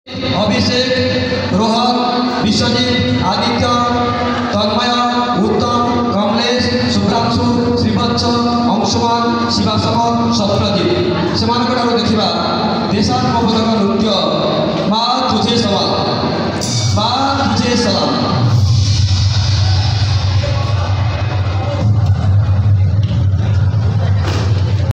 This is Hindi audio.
अभिषेक, रोहन, विश्वजीत, आदित्य, तन्मय, उत्तम, कमलेश, शुभ्रांशु, श्रीवत्स, अंशुमान, शिवाशंकर, सत्यजित से देखा देशा